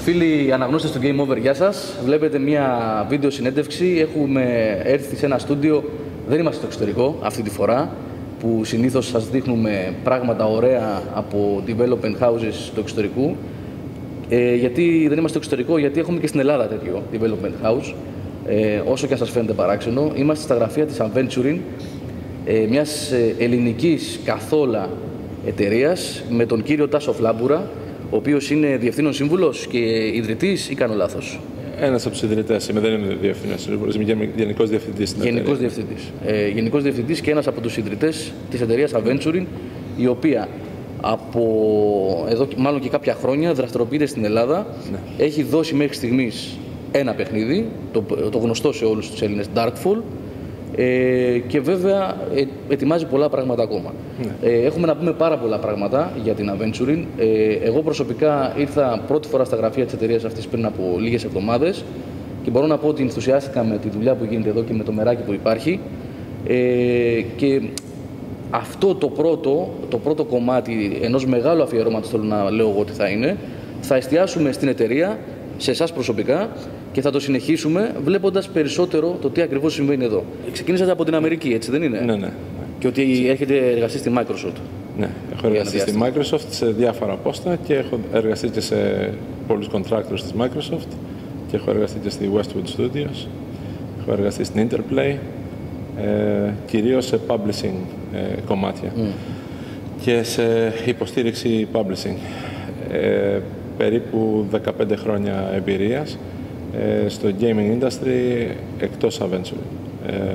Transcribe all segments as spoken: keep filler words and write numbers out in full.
Φίλοι αναγνώστες του Game Over, γεια σας. Βλέπετε μια βίντεο συνέντευξη. Έχουμε έρθει σε ένα στούντιο. Δεν είμαστε στο εξωτερικό αυτή τη φορά, που συνήθως σας δείχνουμε πράγματα ωραία από development houses του εξωτερικού. Ε, γιατί δεν είμαστε στο εξωτερικό, γιατί έχουμε και στην Ελλάδα τέτοιο development house. Ε, όσο και αν σας φαίνεται παράξενο, είμαστε στα γραφεία της Aventurin, ε, μιας ελληνικής καθόλου εταιρείας, με τον κύριο Τάσο Φλάμπουρα, ο οποίος είναι διευθύνων σύμβουλος και ιδρυτής, ή κάνω λάθος? Ένας από τους ιδρυτές είμαι, δεν είμαι διευθύνων σύμβουλος, είμαι γενικός διευθυντής. Γενικός διευθυντής. Ε, γενικός διευθυντής και ένας από τους ιδρυτές της εταιρείας Aventurin, η οποία από εδώ μάλλον και κάποια χρόνια δραστηριοποιείται στην Ελλάδα. Ναι. Έχει δώσει μέχρι στιγμής ένα παιχνίδι, το, το γνωστό σε όλους τους Έλληνες, Darkfall. Ε, και βέβαια ε, ετοιμάζει πολλά πράγματα ακόμα. Ναι. Ε, έχουμε να πούμε πάρα πολλά πράγματα για την Aventurin. Ε, εγώ προσωπικά ήρθα πρώτη φορά στα γραφεία της εταιρείας αυτής πριν από λίγες εβδομάδες και μπορώ να πω ότι ενθουσιάστηκα με τη δουλειά που γίνεται εδώ και με το μεράκι που υπάρχει. Ε, και αυτό το πρώτο, το πρώτο κομμάτι ενός μεγάλου αφιερώματος, θέλω να λέω εγώ ότι θα είναι, θα εστιάσουμε στην εταιρεία, σε εσάς προσωπικά, και θα το συνεχίσουμε βλέποντας περισσότερο το τι ακριβώς συμβαίνει εδώ. Ξεκίνησατε από την Αμερική, έτσι δεν είναι? Ναι, ναι. Και ότι έχετε εργαστεί στη Microsoft. Ναι, έχω εργαστεί στη Microsoft σε διάφορα πόστα και έχω εργαστεί και σε πολλούς contractors της Microsoft και έχω εργαστεί και στη Westwood Studios, έχω εργαστεί στην Interplay, ε, κυρίως σε publishing ε, κομμάτια mm. και σε υποστήριξη publishing. Ε, περίπου δεκαπέντε χρόνια εμπειρίας ε, στο gaming industry εκτός Aventurin. Ε,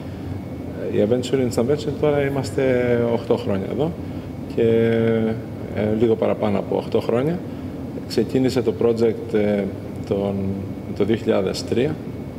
η Aventurin, στην Aventurin τώρα είμαστε οκτώ χρόνια εδώ και ε, λίγο παραπάνω από οκτώ χρόνια. Ξεκίνησε το project ε, τον, το δύο χιλιάδες τρία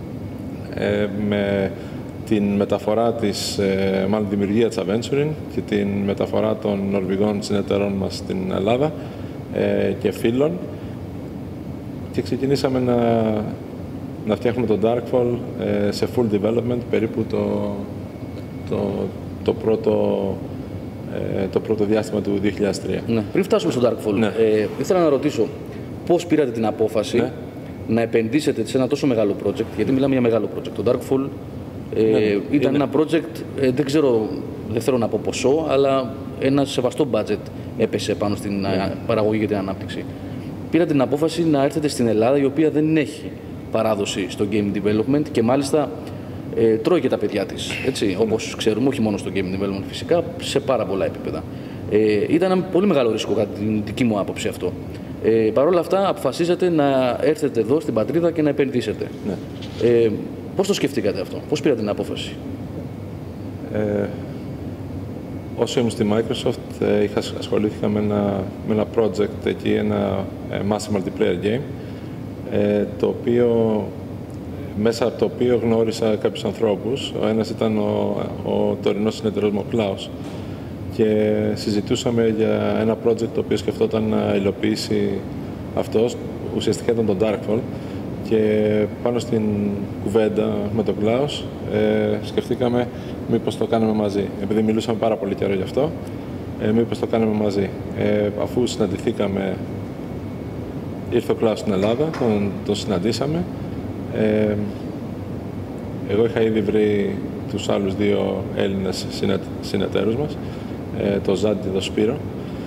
ε, με την μεταφορά της, ε, μάλλον δημιουργία της Aventurin και την μεταφορά των νορβηγών συνεταιρών μας στην Ελλάδα ε, και φίλων, και ξεκινήσαμε να, να φτιάχνουμε το Darkfall ε, σε full development περίπου το, το, το, πρώτο, ε, το πρώτο διάστημα του δύο χιλιάδες τρία. Ναι. Πριν φτάσουμε στο Darkfall, ναι. ε, ήθελα να ρωτήσω πώς πήρατε την απόφαση ναι. να επενδύσετε σε ένα τόσο μεγάλο project, γιατί μιλάμε για μεγάλο project. Το Darkfall ε, ναι, ήταν είναι... ένα project, ε, δεν ξέρω, δεν θέλω να πω ποσό, αλλά ένα σεβαστό budget έπεσε πάνω στην ναι. παραγωγή και την ανάπτυξη. Πήρατε την απόφαση να έρθετε στην Ελλάδα, η οποία δεν έχει παράδοση στο game development και μάλιστα ε, τρώει και τα παιδιά της, έτσι, όπως ξέρουμε, όχι μόνο στο game development φυσικά, σε πάρα πολλά επίπεδα. Ε, ήταν ένα πολύ μεγάλο ρίσκο κατά την δική μου άποψη αυτό. Ε, Παρ' όλα αυτά αποφασίσατε να έρθετε εδώ στην πατρίδα και να επενδύσετε. Ναι. Ε, πώς το σκεφτήκατε αυτό, πώς πήρατε την απόφαση? Ε, όσο ήμουν στη Microsoft ε, είχα ασχολήθηκα με ένα, με ένα project εκεί, ένα ε, massive multiplayer game, ε, το οποίο, μέσα από το οποίο γνώρισα κάποιους ανθρώπους. Ο ένας ήταν ο, ο τωρινός συνεταιρός μου, ο Klaus, και συζητούσαμε για ένα project το οποίο σκεφτόταν να υλοποιήσει αυτός, ουσιαστικά ήταν το Darkfall, και πάνω στην κουβέντα με τον Klaus ε, σκεφτήκαμε μήπως το κάνουμε μαζί, επειδή μιλούσαμε πάρα πολύ καιρό γι' αυτό, ε, μήπως το κάνουμε μαζί. Ε, αφού συναντηθήκαμε, ήρθε ο Klaus στην Ελλάδα, τον, τον συναντήσαμε. Ε, εγώ είχα ήδη βρει τους άλλους δύο Έλληνες συνε, συνεταίρους μας, ε, το Ζαντ και το Σπύρο.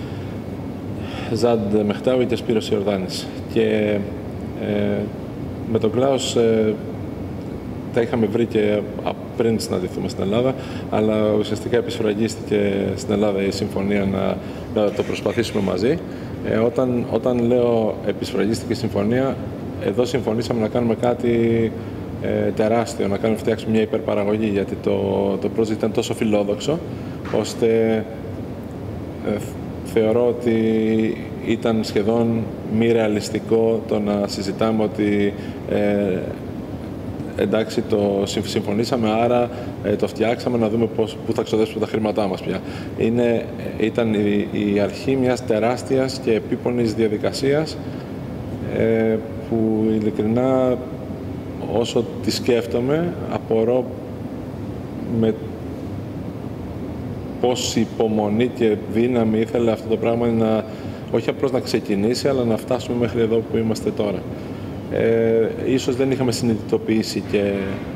Ζαντ Μεχτάουι και Σπύρος Ιορδάνης. Και ε, με τον Klaus ε, τα είχαμε βρει και πριν συναντηθούμε στην Ελλάδα, αλλά ουσιαστικά επισφραγίστηκε στην Ελλάδα η συμφωνία να, να το προσπαθήσουμε μαζί. Ε, όταν, όταν λέω επισφραγίστηκε η συμφωνία, εδώ συμφωνήσαμε να κάνουμε κάτι ε, τεράστιο, να κάνουμε, φτιάξουμε μια υπερπαραγωγή, γιατί το, το project ήταν τόσο φιλόδοξο, ώστε ε, θεωρώ ότι ήταν σχεδόν μη ρεαλιστικό το να συζητάμε ότι ε, εντάξει, το συμφωνήσαμε, άρα ε, το φτιάξαμε, να δούμε πώς, πού θα ξοδέψουμε τα χρήματά μας πια. Είναι, ήταν η, η αρχή μιας τεράστιας και επίπονης διαδικασίας ε, που ειλικρινά όσο τη σκέφτομαι απορώ με πόση υπομονή και δύναμη ήθελε αυτό το πράγμα να, όχι απλώς να ξεκινήσει, αλλά να φτάσουμε μέχρι εδώ που είμαστε τώρα. Ε, ίσως δεν είχαμε συνειδητοποιήσει και,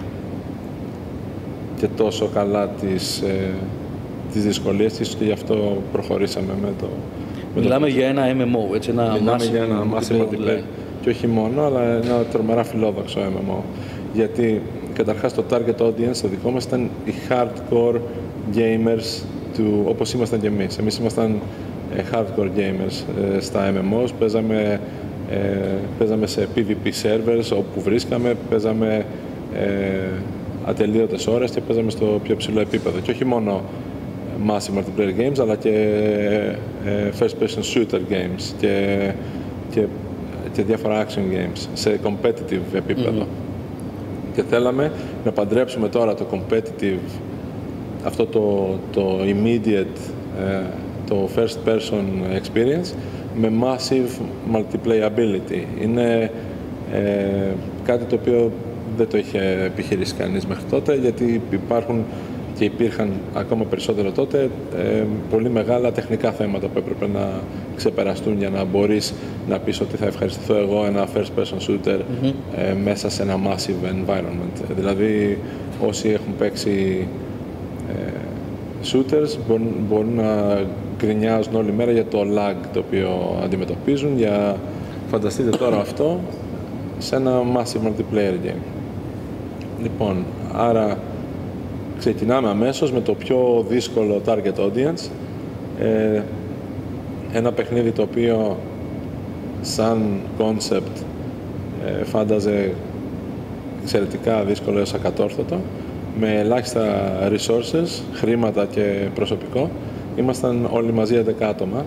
και τόσο καλά τις, ε, τις δυσκολίες, ίσως και γι' αυτό προχωρήσαμε με το... Μιλάμε με το... για ένα εμ εμ ο, έτσι, ένα Μιλάμε για ένα massive multiplayer. Και όχι μόνο, αλλά ένα τρομερά φιλόδοξο εμ εμ ο. Γιατί καταρχάς το target audience το δικό μας ήταν οι hardcore gamers του, όπως ήμασταν και εμείς. Εμείς ήμασταν ε, hardcore gamers ε, στα εμ εμ ο, παίζαμε, ε, παίζαμε σε πι βι πι servers όπου βρίσκαμε, παίζαμε ε, ατελείωτες ώρες και παίζαμε στο πιο ψηλό επίπεδο. Και όχι μόνο massive multiplayer games, αλλά και ε, first person shooter games και, και, και διάφορα action games σε competitive επίπεδο. Mm-hmm. Και θέλαμε να παντρέψουμε τώρα το competitive, αυτό το, το immediate, ε, το first person experience με massive multiplayability. Είναι ε, κάτι το οποίο δεν το είχε επιχειρήσει κανείς μέχρι τότε, γιατί υπάρχουν και υπήρχαν ακόμα περισσότερο τότε ε, πολύ μεγάλα τεχνικά θέματα που έπρεπε να ξεπεραστούν για να μπορείς να πεις ότι θα ευχαριστηθώ εγώ ένα first person shooter mm-hmm. ε, μέσα σε ένα massive environment. Δηλαδή όσοι έχουν παίξει ε, shooters μπορούν, μπορούν να γκρινιάζουν όλη μέρα για το lag το οποίο αντιμετωπίζουν. Για... Φανταστείτε τώρα αυτό σε ένα massive multiplayer game. Λοιπόν, άρα ξεκινάμε αμέσως με το πιο δύσκολο target audience. Ε, ένα παιχνίδι το οποίο σαν concept ε, φάνταζε εξαιρετικά δύσκολο έως ακατόρθωτο, με ελάχιστα resources, χρήματα και προσωπικό. Ήμασταν όλοι μαζί έντεκα άτομα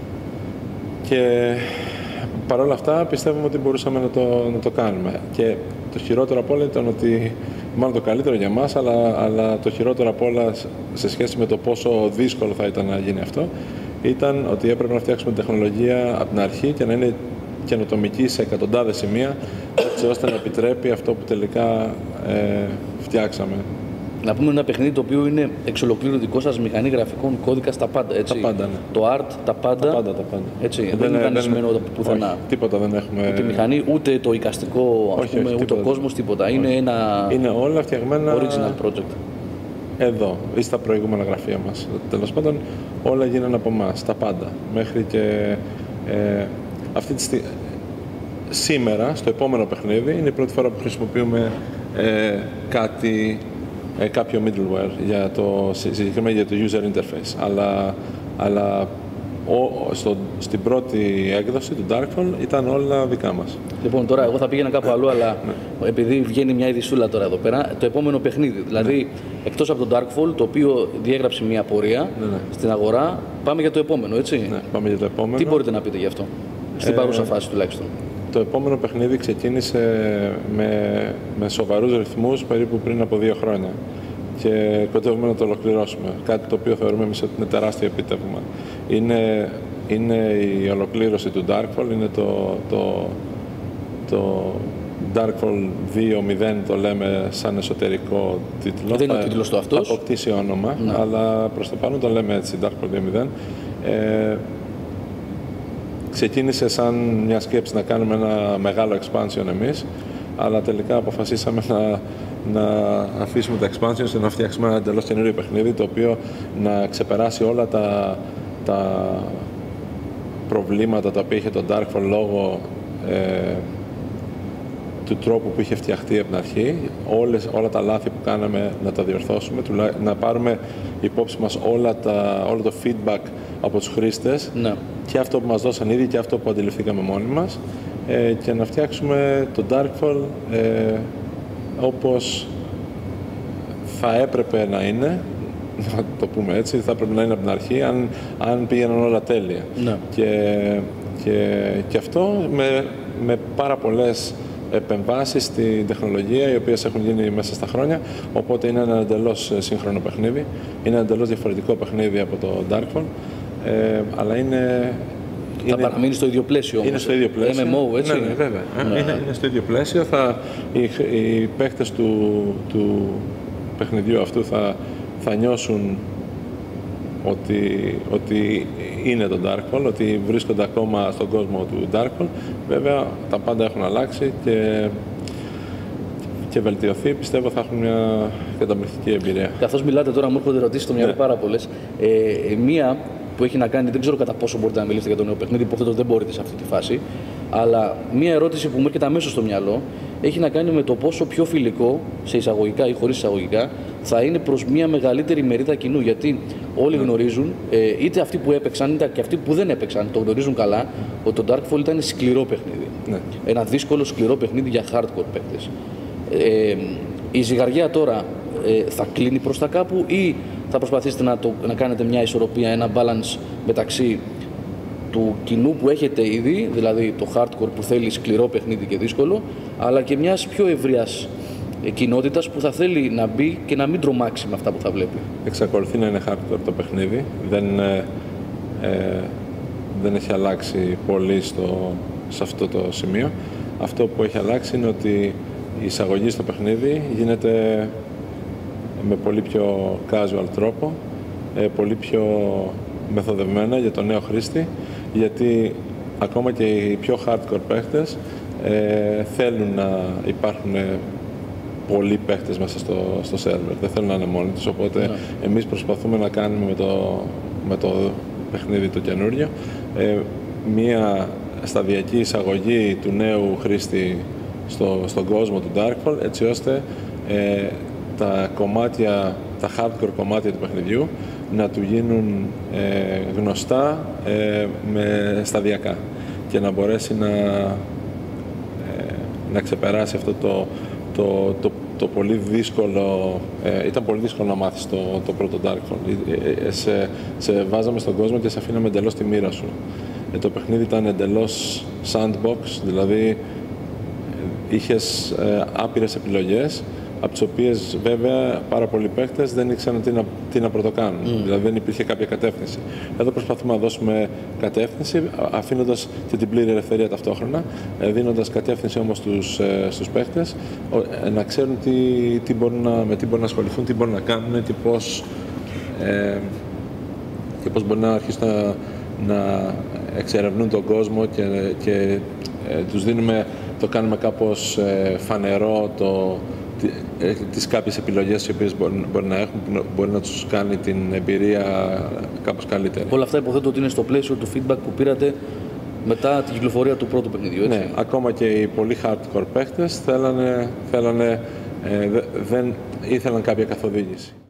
και παρόλα αυτά πιστεύουμε ότι μπορούσαμε να το, να το κάνουμε. Και το χειρότερο από όλα ήταν ότι, μάλλον το καλύτερο για μας, αλλά, αλλά το χειρότερο από όλα σε σχέση με το πόσο δύσκολο θα ήταν να γίνει αυτό, ήταν ότι έπρεπε να φτιάξουμε τεχνολογία από την αρχή και να είναι καινοτομική σε εκατοντάδες σημεία, έτσι ώστε να επιτρέπει αυτό που τελικά ε, φτιάξαμε. Να πούμε ένα παιχνίδι το οποίο είναι εξ ολοκλήρου δικό σας, μηχανή γραφικών, κώδικα, τα πάντα. Έτσι. Τα πάντα, ναι. Το art, τα πάντα. Τα πάντα, τα πάντα. Έτσι. Δεν, δεν είναι κανονισμένο πουθενά. Όχι, τίποτα δεν έχουμε. Ούτε μηχανή, ούτε το εικαστικό, ας όχι, πούμε, όχι, ούτε ο κόσμος, τίποτα. Όχι. Είναι ένα είναι όλα φτιαγμένα original project. Εδώ ή στα προηγούμενα γραφεία μας. Τέλος πάντων, όλα γίνανε από εμάς, τα πάντα. Μέχρι και ε, αυτή τη στιγμή. Σήμερα, στο επόμενο παιχνίδι, είναι η πρώτη φορά που χρησιμοποιούμε ε, κάτι, ε, κάποιο middleware για το, συγκεκριμένα για το user interface. Αλλά, αλλά ο, στο, στην πρώτη έκδοση του Darkfall ήταν όλα δικά μας. Λοιπόν, τώρα εγώ θα πήγαινα κάπου αλλού, αλλά ναι. επειδή βγαίνει μια ειδισούλα τώρα εδώ πέρα, το επόμενο παιχνίδι. Δηλαδή, ναι. εκτός από το Darkfall, το οποίο διέγραψε μια πορεία ναι, ναι. στην αγορά, πάμε για το επόμενο, έτσι. Ναι, πάμε για το επόμενο. Τι μπορείτε να πείτε γι' αυτό, στην ε, παρούσα φάση τουλάχιστον. Το επόμενο παιχνίδι ξεκίνησε με, με σοβαρούς ρυθμούς περίπου πριν από δύο χρόνια και κοντεύουμε να το ολοκληρώσουμε. Κάτι το οποίο θεωρούμε εμείς ότι είναι τεράστιο επίτευγμα. Είναι, είναι η ολοκλήρωση του Darkfall, είναι το, το, το Darkfall δύο μηδέν, το λέμε σαν εσωτερικό τίτλο. Δεν είναι ο τίτλος του αυτός. Θα αποκτήσει όνομα, ναι. αλλά προς το παρόν το λέμε έτσι, Darkfall δύο μηδέν. Ε, Ξεκίνησε σαν μια σκέψη να κάνουμε ένα μεγάλο expansion εμείς, αλλά τελικά αποφασίσαμε να, να αφήσουμε τα expansions και να φτιάξουμε ένα εντελώς καινούριο παιχνίδι, το οποίο να ξεπεράσει όλα τα, τα προβλήματα τα οποία είχε το Darkfall λόγω ε, του τρόπου που είχε φτιαχτεί από την αρχή, όλες, όλα τα λάθη που κάναμε να τα διορθώσουμε, να πάρουμε υπόψη μας όλα τα, όλο το feedback από τους χρήστες, ναι. και αυτό που μας δώσαν ήδη και αυτό που αντιληφθήκαμε μόνοι μας, ε, και να φτιάξουμε το Darkfall ε, όπως θα έπρεπε να είναι, να το πούμε έτσι, θα έπρεπε να είναι από την αρχή, αν, αν πήγαιναν όλα τέλεια. Ναι. Και, και, και αυτό με, με πάρα πολλές επεμβάσεις στην τεχνολογία, οι οποίες έχουν γίνει μέσα στα χρόνια, οπότε είναι ένα εντελώς σύγχρονο παιχνίδι, είναι ένα εντελώς διαφορετικό παιχνίδι από το Darkfall, ε, αλλά είναι... Θα είναι, παραμείνει στο ίδιο πλαίσιο όμως. Είναι στο ίδιο πλαίσιο. εμ εμ ο, έτσι. Ναι, ναι, βέβαια. Ναι. Είναι, είναι στο ίδιο πλαίσιο. Θα, οι, οι παίκτες του, του παιχνιδιού αυτού θα, θα νιώσουν ότι, ότι είναι το Darkfall, ότι βρίσκονται ακόμα στον κόσμο του Darkfall. Βέβαια, τα πάντα έχουν αλλάξει και, και βελτιωθεί. Πιστεύω θα έχουν μια καταπληκτική εμπειρία. Καθώς μιλάτε τώρα, μου έρχονται ερωτήσεις στο μυαλό ναι. πάρα πολλές. Ε, μία που έχει να κάνει, δεν ξέρω κατά πόσο μπορείτε να μιλήσετε για το νέο παιχνίδι, υποθέτω δεν μπορείτε σε αυτή τη φάση. Αλλά μία ερώτηση που μου έρχεται αμέσως στο μυαλό έχει να κάνει με το πόσο πιο φιλικό, σε εισαγωγικά ή χωρίς εισαγωγικά, θα είναι προς μια μεγαλύτερη μερίδα κοινού. Γιατί όλοι ναι. γνωρίζουν, ε, είτε αυτοί που έπαιξαν, είτε και αυτοί που δεν έπαιξαν, το γνωρίζουν καλά, ότι το Darkfall ήταν σκληρό παιχνίδι. Ναι. Ένα δύσκολο, σκληρό παιχνίδι για hardcore παίκτες. Ε, η ζυγαριά τώρα ε, θα κλείνει προς τα κάπου ή θα προσπαθήσετε να, το, να κάνετε μια ισορροπία, ένα balance μεταξύ του κοινού που έχετε ήδη, δηλαδή το hardcore που θέλει σκληρό παιχνίδι και δύσκολο, αλλά και μιας πιο ευρείας κοινότητας που θα θέλει να μπει και να μην τρομάξει με αυτά που θα βλέπει. Εξακολουθεί να είναι hardcore το παιχνίδι. Δεν, ε, ε, δεν έχει αλλάξει πολύ στο, σε αυτό το σημείο. Αυτό που έχει αλλάξει είναι ότι η εισαγωγή στο παιχνίδι γίνεται με πολύ πιο casual τρόπο, ε, πολύ πιο μεθοδευμένα για τον νέο χρήστη, γιατί ακόμα και οι πιο hardcore παίχτες ε, θέλουν να υπάρχουν πολλοί παίχτες μέσα στο, στο server, δεν θέλουν να είναι μόνοι τους, οπότε yeah. εμείς προσπαθούμε να κάνουμε με το, με το παιχνίδι το καινούριο ε, μία σταδιακή εισαγωγή του νέου χρήστη στο, στον κόσμο του Darkfall, έτσι ώστε ε, τα κομμάτια, τα hardcore κομμάτια του παιχνιδιού να του γίνουν ε, γνωστά ε, με σταδιακά και να μπορέσει να, ε, να ξεπεράσει αυτό το, το, το, το πολύ δύσκολο, ε, ήταν πολύ δύσκολο να μάθεις το, το πρώτο Darkfall. Ε, ε, σε, σε βάζαμε στον κόσμο και σε αφήναμε εντελώς τη μοίρα σου. Ε, το παιχνίδι ήταν εντελώς sandbox, δηλαδή είχες ε, άπειρες επιλογές, από τις οποίες βέβαια πάρα πολλοί παίκτες δεν ήξεραν τι να, τι να πρωτοκάνουν. Mm. Δηλαδή δεν υπήρχε κάποια κατεύθυνση. Εδώ προσπαθούμε να δώσουμε κατεύθυνση, αφήνοντας και την πλήρη ελευθερία ταυτόχρονα, δίνοντας κατεύθυνση όμως στους, στους παίκτες, να ξέρουν τι, τι μπορούν να, με τι μπορούν να ασχοληθούν, τι μπορούν να κάνουν, τι πώς, ε, και πώς μπορούν να αρχίσουν να, να εξερευνούν τον κόσμο και, και ε, τους δίνουμε, το κάνουμε κάπως ε, φανερό το, τις κάποιες επιλογές οι οποίες μπορεί, μπορεί να έχουν, που μπορεί να τους κάνει την εμπειρία κάπως καλύτερη. Όλα αυτά υποθέτω ότι είναι στο πλαίσιο του feedback που πήρατε μετά την κυκλοφορία του πρώτου παιχνιδιού, έτσι. Ναι, ακόμα και οι πολύ hardcore παίχτες θέλανε, θέλανε, ε, δεν ήθελαν κάποια καθοδήγηση.